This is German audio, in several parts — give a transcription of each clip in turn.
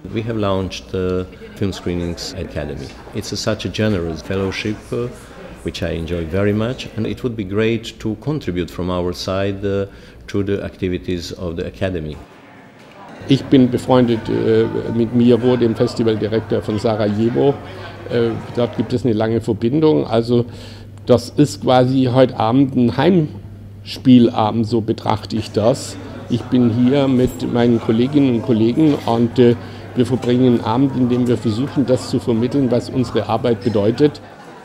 We have launched the Film Screenings Academy. It's such a generous fellowship which I enjoy very much, and it would be great to contribute from our side to the activities of the Academy. Ich bin befreundet mit Miro, dem Festivaldirektor von Sarajevo. Dort gibt es eine lange Verbindung. Also das ist quasi heute Abend ein Heimspielabend, so betrachte ich das. Ich bin hier mit meinen Kolleginnen und Kollegen und wir verbringen einen Abend, in dem wir versuchen, das zu vermitteln, was unsere Arbeit bedeutet.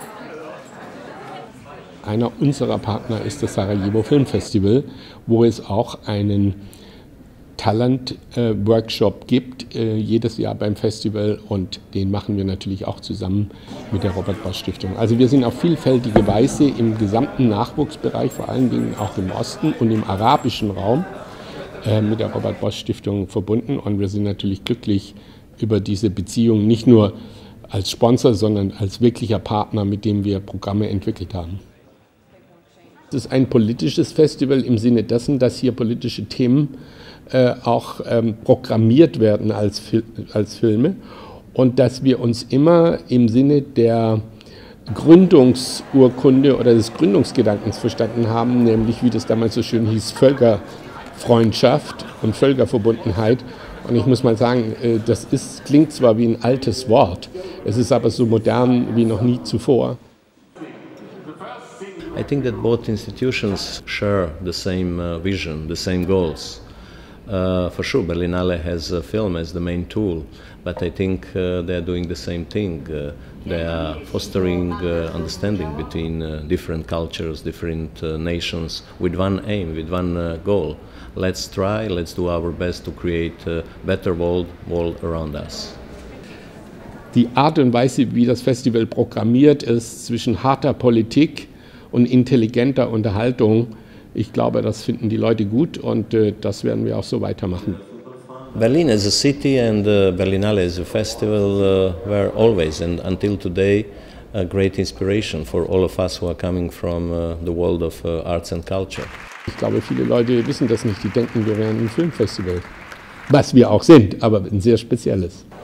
Einer unserer Partner ist das Sarajevo Film Festival, wo es auch einen Talent-Workshop gibt, jedes Jahr beim Festival, und den machen wir natürlich auch zusammen mit der Robert-Bosch-Stiftung. Also wir sind auf vielfältige Weise im gesamten Nachwuchsbereich, vor allen Dingen auch im Osten und im arabischen Raum, mit der Robert-Bosch-Stiftung verbunden, und wir sind natürlich glücklich über diese Beziehung, nicht nur als Sponsor, sondern als wirklicher Partner, mit dem wir Programme entwickelt haben. Es ist ein politisches Festival im Sinne dessen, dass hier politische Themen auch programmiert werden als Filme, und dass wir uns immer im Sinne der Gründungsurkunde oder des Gründungsgedankens verstanden haben, nämlich, wie das damals so schön hieß, Völkerfreundschaft und Völkerverbundenheit. Und ich muss mal sagen, das klingt zwar wie ein altes Wort, es ist aber so modern wie noch nie zuvor. I think that both institutions share the same vision, the same goals. For sure, Berlinale has film as the main tool, but I think they are doing the same thing. They are fostering understanding between different cultures, different nations, with one aim, with one goal. Let's try, let's do our best to create a better world around us. Die Art und Weise, wie das Festival programmiert ist, zwischen harter Politik und intelligenter Unterhaltung, ich glaube, das finden die Leute gut, und das werden wir auch so weitermachen. Berlin as a city and Berlinale as a festival were always and until today a great inspiration for all of us who are coming from the world of arts and culture. Ich glaube, viele Leute wissen das nicht, die denken, wir wären ein Filmfestival, was wir auch sind, aber ein sehr spezielles.